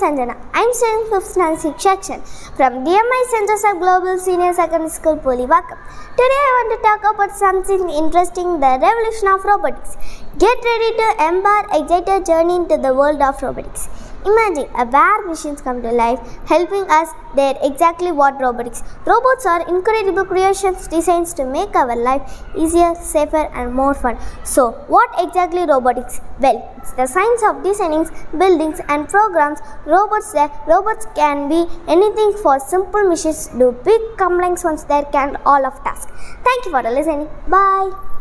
Sanjana. I am studying 5th standard section from DMI Center of Global Senior Secondary School, Pulivakam. Today I want to talk about something interesting, the revolution of robotics. Get ready to embark excited journey into the world of robotics. Imagine where machines come to life, helping us. They're exactly what robotics. Robots are incredible creations designed to make our life easier, safer and more fun. So, what exactly robotics? Well, it's the science of designing buildings and programs. Robots can be anything for simple machines do big complex ones that can all of tasks. Thank you for listening. Bye.